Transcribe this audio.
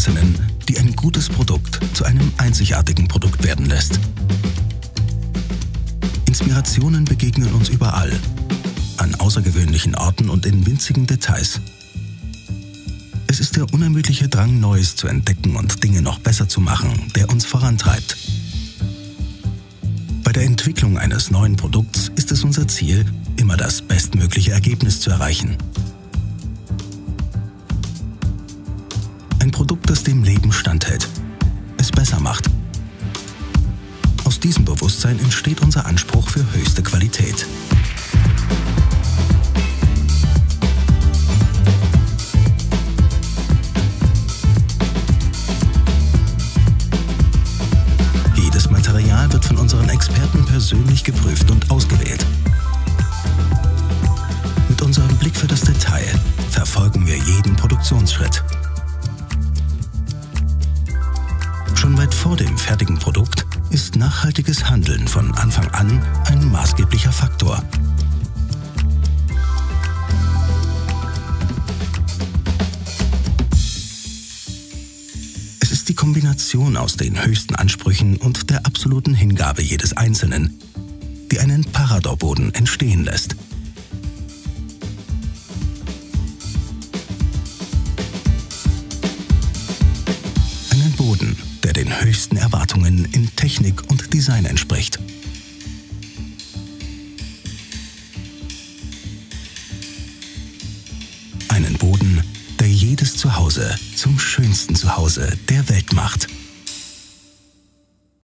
Einzelnen, die ein gutes Produkt zu einem einzigartigen Produkt werden lässt. Inspirationen begegnen uns überall, an außergewöhnlichen Orten und in winzigen Details. Es ist der unermüdliche Drang, Neues zu entdecken und Dinge noch besser zu machen, der uns vorantreibt. Bei der Entwicklung eines neuen Produkts ist es unser Ziel, immer das bestmögliche Ergebnis zu erreichen. Ein Produkt, das dem Leben standhält, es besser macht. Aus diesem Bewusstsein entsteht unser Anspruch für höchste Qualität. Jedes Material wird von unseren Experten persönlich geprüft und ausgewählt. Mit unserem Blick für das Detail verfolgen wir jeden Produktionsschritt. Schon weit vor dem fertigen Produkt ist nachhaltiges Handeln von Anfang an ein maßgeblicher Faktor. Es ist die Kombination aus den höchsten Ansprüchen und der absoluten Hingabe jedes Einzelnen, die einen Parador-Boden entstehen lässt. Einen Boden, der den höchsten Erwartungen in Technik und Design entspricht. Einen Boden, der jedes Zuhause zum schönsten Zuhause der Welt macht.